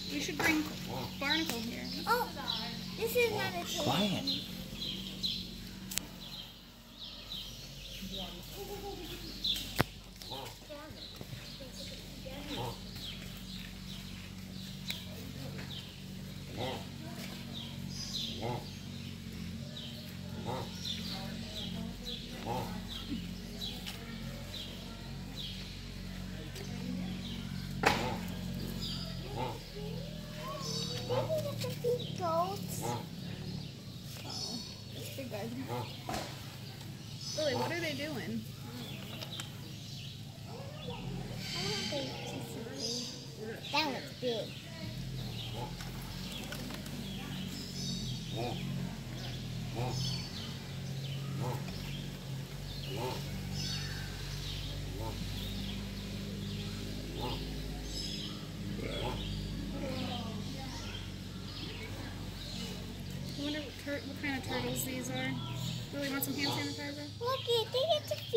We should bring Barnacle here. Oh, this is not a turtle. Quiet. Goats. That's big guys. Lily, what are they doing? That one's big. I wonder what kind of turtles these are. Lily, want some hand sanitizer? Look, they get to